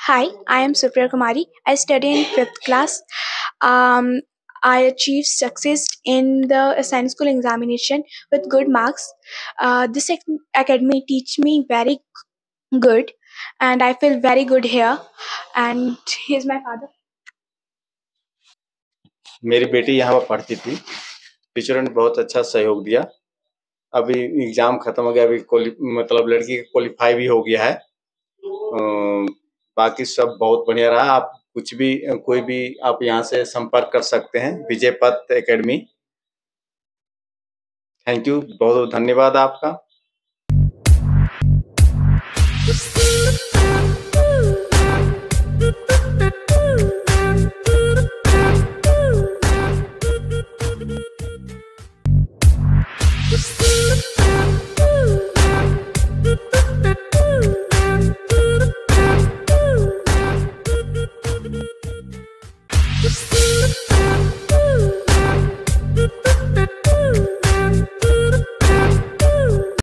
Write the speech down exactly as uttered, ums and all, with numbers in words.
Hi, I am Supriya Kumari. I study in fifth class. Um, I achieved success in the science school examination with good marks. Uh, this ac- academy teach me very good, and I feel very good here. And here's my father. मेरी बेटी यहाँ पर पढ़ती थी। टीचरों ने बहुत अच्छा सहयोग दिया। अभी एग्जाम खत्म हो गया, अभी क्वालि मतलब लड़की क्वालिफाई भी हो गया है। अ, बाकी सब बहुत बढ़िया रहा। आप कुछ भी कोई भी आप यहाँ से संपर्क कर सकते हैं, विजय पथ एकेडमी। थैंक यू, बहुत बहुत धन्यवाद आपका। Thank you.